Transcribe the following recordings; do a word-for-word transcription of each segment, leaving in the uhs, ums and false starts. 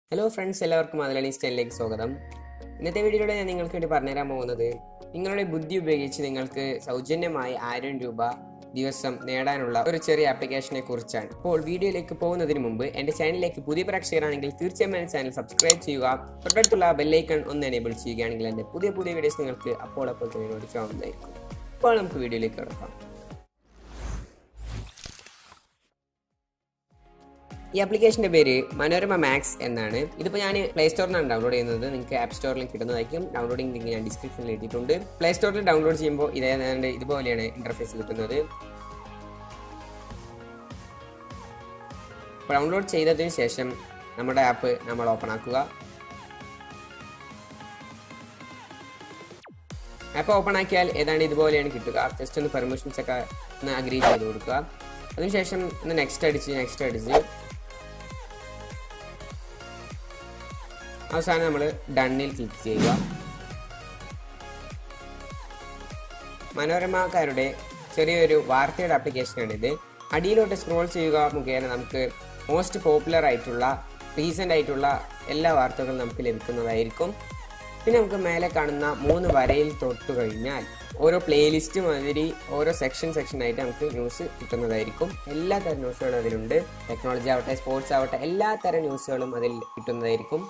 Hello friends, എല്ലാവർക്കും മലയാളി സ്റ്റൈലിലേക്ക് സ്വാഗതം. ഇന്നത്തെ വീഡിയോയിലൂടെ ഞാൻ നിങ്ങൾക്ക് വേണ്ടി പറഞ്ഞുതരാൻ പോകുന്നത് നിങ്ങളുടെ ബുദ്ധി ഉപയോഗിച്ച് നിങ്ങൾക്ക് സൗജന്യമായി ആയിരം രൂപ ദിവസം നേടാനുള്ള ഒരു ചെറിയ ആപ്ലിക്കേഷനെ കുറിച്ചാണ്. അപ്പോൾ വീഡിയോയിലേക്ക് പോകുന്നതിന് മുമ്പ് എൻ്റെ ചാനലിലേക്ക് പുതിയ പ്രേക്ഷകരാണെങ്കിൽ തീർച്ചയായും എൻ്റെ ചാനൽ സബ്സ്ക്രൈബ് ചെയ്യുക. തൊട്ടടുത്തുള്ള ബെല്ലൈക്കൺ ഒന്ന് എനേബിൾ ചെയ്യുകയാണെങ്കിൽ എൻ്റെ പുതിയ പുതിയ വീഡിയോസ് നിങ്ങൾക്ക് അപ്പോൾ അപ്പോൾ തന്നെ നോട്ടിഫൈ ആവുന്നതായിരിക്കും. അപ്പോൾ നമുക്ക് വീഡിയോയിലേക്ക് കിടക്കാം. ഈ ആപ്ലിക്കേഷൻ്റെ പേര് മനോരമ മാക്സ് എന്നാണ്. ഇതിപ്പോൾ ഞാൻ പ്ലേ സ്റ്റോറിൽ നിന്നാണ് ഡൗൺലോഡ് ചെയ്യുന്നത്. നിങ്ങൾക്ക് ആപ്പ് സ്റ്റോറിൽ കിട്ടുന്നതായിരിക്കും. ഡൗൺലോഡിംഗ് ലിങ്ക് ഞാൻ ഡിസ്ക്രിപ്ഷനിൽ ഇട്ടിട്ടുണ്ട്. പ്ലേ സ്റ്റോറിൽ ഡൗൺലോഡ് ചെയ്യുമ്പോൾ ഇതേതാണ്ട് ഇതുപോലെയാണ് ഇന്റർഫേസ് കിട്ടുന്നത്. ഡൗൺലോഡ് ചെയ്തതിന് ശേഷം നമ്മുടെ ആപ്പ് നമ്മൾ ഓപ്പൺ ആക്കുക. ആപ്പ് ഓപ്പൺ ആക്കിയാൽ ഏതാണ്ട് ഇതുപോലെയാണ് കിട്ടുക. ജസ്റ്റ് ഒന്ന് പെർമിഷൻസ് ഒക്കെ ഒന്ന് അഗ്രി ചെയ്ത് കൊടുക്കുക. അതിനുശേഷം ഒന്ന് നെക്സ്റ്റ് അടിച്ച് നെക്സ്റ്റ് അടിച്ച് അവസാനം നമ്മൾ ഡണ്ണിൽ ക്ലിക്ക് ചെയ്യുക. മനോരമക്കാരുടെ ചെറിയൊരു വാർത്തയുടെ ആപ്ലിക്കേഷനാണ് ഇത്. അടിയിലോട്ട് സ്ക്രോൾ ചെയ്യുക മുഖേന നമുക്ക് മോസ്റ്റ് പോപ്പുലർ ആയിട്ടുള്ള റീസെൻ്റ് ആയിട്ടുള്ള എല്ലാ വാർത്തകളും നമുക്ക് ലഭിക്കുന്നതായിരിക്കും. പിന്നെ നമുക്ക് മേലെ കാണുന്ന മൂന്ന് വരയിൽ തൊട്ട് കഴിഞ്ഞാൽ ഓരോ പ്ലേലിസ്റ്റ് മാതിരി ഓരോ സെക്ഷൻ സെക്ഷൻ ആയിട്ട് നമുക്ക് ന്യൂസ് കിട്ടുന്നതായിരിക്കും. എല്ലാ തരം ന്യൂസുകളും അതിലുണ്ട്. ടെക്നോളജി ആവട്ടെ, സ്പോർട്സ് ആവട്ടെ, എല്ലാ തരം ന്യൂസുകളും അതിൽ കിട്ടുന്നതായിരിക്കും.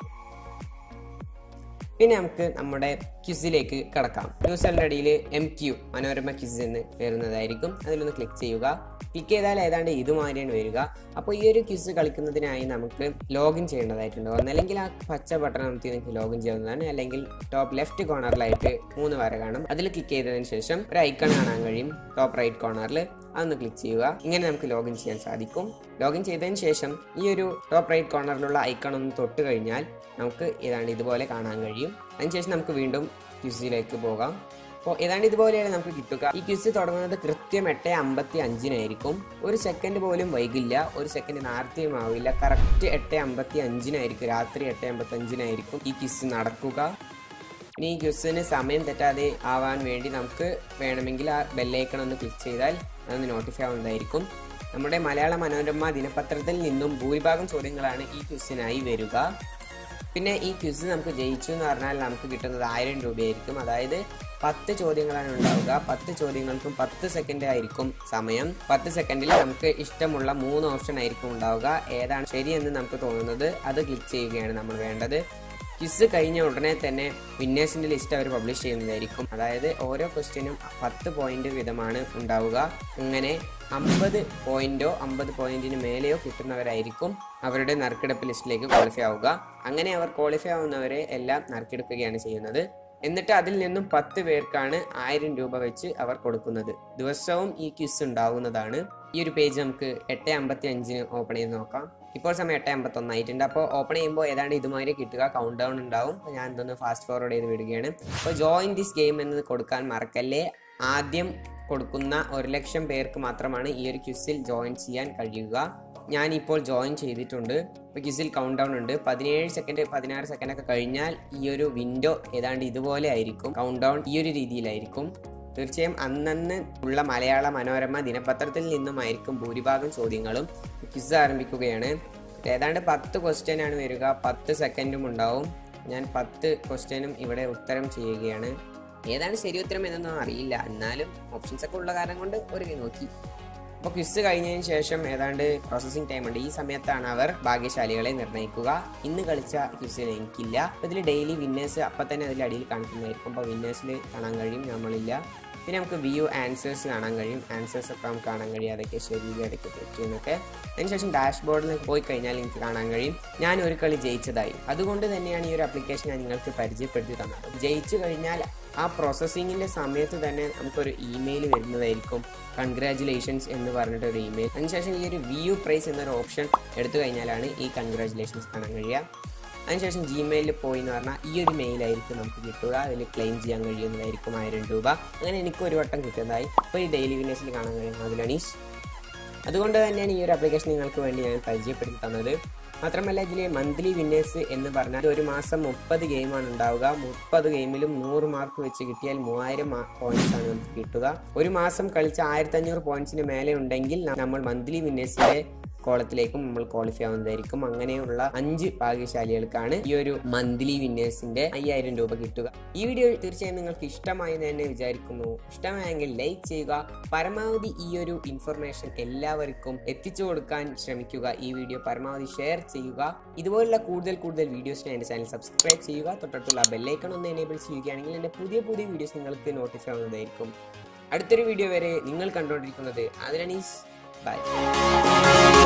പിന്നെ നമുക്ക് നമ്മുടെ ക്വിസിലേക്ക് കടക്കാം. ന്യൂസുകളുടെ അടിയിൽ എം ക്യു മനോരമ ക്വിസ് എന്ന് വരുന്നതായിരിക്കും. അതിലൊന്ന് ക്ലിക്ക് ചെയ്യുക. ക്ലിക്ക് ചെയ്താൽ ഏതാണ്ട് ഇതുമാതിരിയാണ് വരിക. അപ്പോൾ ഈ ഒരു ക്വിസ് കളിക്കുന്നതിനായി നമുക്ക് ലോഗിൻ ചെയ്യേണ്ടതായിട്ടുണ്ട്. ഒന്നല്ലെങ്കിൽ ആ പച്ച ബട്ടൺ നമുക്ക് നിങ്ങൾക്ക് ലോഗിൻ ചെയ്യാവുന്നതാണ്. അല്ലെങ്കിൽ ടോപ്പ് ലെഫ്റ്റ് കോർണറിലായിട്ട് മൂന്ന് വര കാണും. അതിൽ ക്ലിക്ക് ചെയ്തതിന് ശേഷം ഒരു ഐക്കൺ കാണാൻ കഴിയും ടോപ്പ് റൈറ്റ് കോർണറിൽ. അതൊന്ന് ക്ലിക്ക് ചെയ്യുക. ഇങ്ങനെ നമുക്ക് ലോഗിൻ ചെയ്യാൻ സാധിക്കും. ലോഗിൻ ചെയ്തതിന് ശേഷം ഈ ഒരു ടോപ്പ് റൈറ്റ് കോർണറിലുള്ള ഐക്കൺ ഒന്ന് തൊട്ട് കഴിഞ്ഞാൽ നമുക്ക് ഏതാണ്ട് ഇതുപോലെ കാണാൻ കഴിയും. അതിനുശേഷം നമുക്ക് വീണ്ടും ക്വിസിലേക്ക് പോകാം. അപ്പോൾ ഏതാണ്ട് ഇതുപോലെയാണ് നമുക്ക് കിട്ടുക. ഈ ക്വിസ് തുടങ്ങുന്നത് കൃത്യം എട്ട് അമ്പത്തി അഞ്ചിനായിരിക്കും. ഒരു സെക്കൻഡ് പോലും വൈകില്ല, ഒരു സെക്കൻഡ് നേരത്തെയും ആവില്ല. കറക്റ്റ് എട്ട് അമ്പത്തി അഞ്ചിനായിരിക്കും, രാത്രി എട്ട് അമ്പത്തി അഞ്ചിനായിരിക്കും ഈ ക്വിസ് നടക്കുക. ഇനി ഈ ക്വിസിന് സമയം തെറ്റാതെ ആവാൻ വേണ്ടി നമുക്ക് വേണമെങ്കിൽ ആ ബെല്ലൈക്കൺ ഒന്ന് ക്ലിക്ക് ചെയ്താൽ അതൊന്ന് നോട്ടിഫൈ ആവുന്നതായിരിക്കും. നമ്മുടെ മലയാള മനോരമ ദിനപത്രത്തിൽ നിന്നും ഭൂരിഭാഗം ചോദ്യങ്ങളാണ് ഈ ക്വിസിനായി വരിക. പിന്നെ ഈ ക്വിസ് നമുക്ക് ജയിച്ചു എന്ന് പറഞ്ഞാൽ നമുക്ക് കിട്ടുന്നത് ആയിരം രൂപയായിരിക്കും. അതായത് പത്ത് ചോദ്യങ്ങളാണ് ഉണ്ടാവുക. പത്ത് ചോദ്യങ്ങൾക്കും പത്ത് സെക്കൻഡ് ആയിരിക്കും സമയം. പത്ത് സെക്കൻഡിൽ നമുക്ക് ഇഷ്ടമുള്ള മൂന്ന് ഓപ്ഷൻ ആയിരിക്കും ഉണ്ടാവുക. ഏതാണ് ശരിയെന്ന് നമുക്ക് തോന്നുന്നത് അത് ക്ലിക്ക് ചെയ്യുകയാണ് നമ്മൾ വേണ്ടത്. ക്വിസ് കഴിഞ്ഞ ഉടനെ തന്നെ വിന്നേഴ്സിൻ്റെ ലിസ്റ്റ് അവർ പബ്ലിഷ് ചെയ്യുന്നതായിരിക്കും. അതായത് ഓരോ ക്വസ്റ്റ്യനും പത്ത് പോയിന്റ് വീതമാണ് ഉണ്ടാവുക. അങ്ങനെ അമ്പത് പോയിന്റോ അമ്പത് പോയിന്റിന് മേലെയോ കിട്ടുന്നവരായിരിക്കും അവരുടെ നറുക്കെടുപ്പ് ലിസ്റ്റിലേക്ക് ക്വാളിഫൈ ആവുക. അങ്ങനെ അവർ ക്വാളിഫൈ ആവുന്നവരെ എല്ലാം നറുക്കെടുക്കുകയാണ് ചെയ്യുന്നത്. എന്നിട്ട് അതിൽ നിന്നും പത്ത് പേർക്കാണ് ആയിരം രൂപ വെച്ച് അവർ കൊടുക്കുന്നത്. ദിവസവും ഈ ക്വിസ് ഉണ്ടാവുന്നതാണ്. ഈ ഒരു പേജ് നമുക്ക് എട്ട് അമ്പത്തി അഞ്ചിന് ഓപ്പൺ ചെയ്ത് നോക്കാം. ഇപ്പോൾ സമയം എട്ട് അമ്പത്തി ഒന്നായിട്ടുണ്ട്. അപ്പോൾ ഓപ്പൺ ചെയ്യുമ്പോൾ ഏതാണ്ട് ഇതുമാതിരി കിട്ടുക. കൗണ്ട് ഡൗൺ ഉണ്ടാവും. ഞാൻ ഇതൊന്ന് ഫാസ്റ്റ് ഫോർവേഡ് ചെയ്ത് വിടുകയാണ്. അപ്പോൾ ജോയിൻ ദിസ് ഗെയിം എന്ന് കൊടുക്കാൻ മറക്കല്ലേ. ആദ്യം കൊടുക്കുന്ന ഒരു ലക്ഷം പേർക്ക് മാത്രമാണ് ഈ ഒരു ക്വിസിൽ ജോയിൻ ചെയ്യാൻ കഴിയുക. ഞാനിപ്പോൾ ജോയിൻ ചെയ്തിട്ടുണ്ട്. ഇപ്പോൾ ക്വിസിൽ കൗണ്ട് ഡൗൺ ഉണ്ട്. പതിനേഴ് സെക്കൻഡ് പതിനാറ് സെക്കൻഡ് ഒക്കെ കഴിഞ്ഞാൽ ഈ ഒരു വിൻഡോ ഏതാണ്ട് ഇതുപോലെ ആയിരിക്കും. കൗണ്ട് ഡൗൺ ഈ ഒരു രീതിയിലായിരിക്കും. തീർച്ചയായും അന്നന്ന് ഉള്ള മലയാള മനോരമ ദിനപത്രത്തിൽ നിന്നുമായിരിക്കും ഭൂരിഭാഗം ചോദ്യങ്ങളും. ക്വിസ് ആരംഭിക്കുകയാണ്. ഏതാണ്ട് പത്ത് ക്വസ്റ്റ്യൻ ആണ് വരിക. പത്ത് സെക്കൻഡും ഉണ്ടാവും. ഞാൻ പത്ത് ക്വസ്റ്റ്യനും ഇവിടെ ഉത്തരം ചെയ്യുകയാണ്. ഏതാണ് ശരി ഉത്തരം എന്നൊന്നും അറിയില്ല, എന്നാലും ഓപ്ഷൻസ് ഒക്കെ ഉള്ള കാരണം കൊണ്ട് ഒരു നോക്കി. അപ്പോൾ ക്വിസ് കഴിഞ്ഞതിന് ശേഷം ഏതാണ്ട് പ്രോസസ്സിംഗ് ടൈം ഉണ്ട്. ഈ സമയത്താണ് അവർ ഭാഗ്യശാലികളെ നിർണ്ണയിക്കുക. ഇന്ന് കളിച്ച ക്വിസിൽ എനിക്കില്ല. അപ്പോൾ ഇതിൽ ഡെയിലി വിന്നേഴ്സ് അപ്പം തന്നെ അതിൽ അടിയിൽ കാണിക്കുന്നതായിരിക്കും. അപ്പോൾ വിന്നേഴ്സിൽ കാണാൻ കഴിയും, നമ്മളില്ല. പിന്നെ നമുക്ക് വ്യൂ ആൻസേഴ്സ് കാണാൻ കഴിയും. ആൻസേഴ്സ് ഒക്കെ നമുക്ക് കാണാൻ കഴിയും, അതൊക്കെ ശരി അതൊക്കെ തെറ്റിയെന്നൊക്കെ. അതിനുശേഷം ഡാഷ്ബോർഡിൽ പോയി കഴിഞ്ഞാൽ എനിക്ക് കാണാൻ കഴിയും ഞാൻ ഒരു കളി ജയിച്ചതായി. അതുകൊണ്ട് തന്നെയാണ് ഈ ഒരു ആപ്ലിക്കേഷൻ ഞാൻ നിങ്ങൾക്ക് പരിചയപ്പെടുത്തി തന്നത്. ജയിച്ചു കഴിഞ്ഞാൽ ആ പ്രോസസ്സിങ്ങിൻ്റെ സമയത്ത് തന്നെ നമുക്കൊരു ഇമെയിൽ വരുന്നതായിരിക്കും. കൺഗ്രാജുലേഷൻസ് എന്ന് പറഞ്ഞിട്ടൊരു ഇമെയിൽ. അതിനുശേഷം ഈ ഒരു വ്യൂ പ്രൈസ് എന്നൊരു ഓപ്ഷൻ എടുത്തു കഴിഞ്ഞാലാണ് ഈ കൺഗ്രാജുലേഷൻസ് കാണാൻ കഴിയുക. അതിനുശേഷം ജിമെയിലിൽ പോയി എന്ന് പറഞ്ഞാൽ ഈ ഒരു മെയിലായിരിക്കും നമുക്ക് കിട്ടുക. അതിൽ ക്ലെയിം ചെയ്യാൻ കഴിയുന്നതായിരിക്കും ആയിരം രൂപ. അങ്ങനെ എനിക്ക് ഒരു വട്ടം കിട്ടുന്നതായി. അപ്പോൾ ഈ ഡെയിലി വിന്നേഴ്സിൽ കാണാൻ കഴിയും അതിലണീസ്. അതുകൊണ്ട് തന്നെയാണ് ഈ ഒരു ആപ്ലിക്കേഷൻ നിങ്ങൾക്ക് വേണ്ടി ഞാൻ പരിചയപ്പെടുത്തി തന്നത്. മാത്രമല്ല ഇതിലെ മന്ത്ലി വിന്നേഴ്സ് എന്ന് പറഞ്ഞാൽ ഒരു മാസം മുപ്പത് ഗെയിമാണ് ഉണ്ടാവുക. മുപ്പത് ഗെയിമിലും നൂറ് മാർക്ക് വെച്ച് കിട്ടിയാൽ മൂവായിരം പോയിന്റ്സ് ആണ് നമുക്ക് കിട്ടുക. ഒരു മാസം കളിച്ച ആയിരത്തി അഞ്ഞൂറ് പോയിന്റ്സിന് മേലെ ഉണ്ടെങ്കിൽ നമ്മൾ മന്ത്ലി വിന്നേഴ്സിലെ കോളത്തിലേക്കും നമ്മൾ ക്വാളിഫൈ ആവുന്നതായിരിക്കും. അങ്ങനെയുള്ള അഞ്ച് ഭാഗ്യശാലികൾക്കാണ് ഈ ഒരു മന്ത്ലി വിന്നേഴ്സിന്റെ അയ്യായിരം രൂപ കിട്ടുക. ഈ വീഡിയോ തീർച്ചയായും നിങ്ങൾക്ക് ഇഷ്ടമായി എന്ന് തന്നെ വിചാരിക്കുന്നു. ഇഷ്ടമായെങ്കിൽ ലൈക്ക് ചെയ്യുക. പരമാവധി ഈ ഒരു ഇൻഫർമേഷൻ എല്ലാവർക്കും എത്തിച്ചു കൊടുക്കാൻ ശ്രമിക്കുക. ഈ വീഡിയോ പരമാവധി ഷെയർ ചെയ്യുക. ഇതുപോലുള്ള കൂടുതൽ കൂടുതൽ വീഡിയോസിന് എൻ്റെ ചാനൽ സബ്സ്ക്രൈബ് ചെയ്യുക. തൊട്ടടുത്തുള്ള ബെല്ലൈക്കൺ ഒന്ന് എനേബിൾ ചെയ്യുകയാണെങ്കിൽ എൻ്റെ പുതിയ പുതിയ വീഡിയോസ് നിങ്ങൾക്ക് നോട്ടിഫൈ ആവുന്നതായിരിക്കും. അടുത്തൊരു വീഡിയോ വരെ നിങ്ങൾ കണ്ടുകൊണ്ടിരിക്കുന്നത് ആദരണീസ്. ബൈ.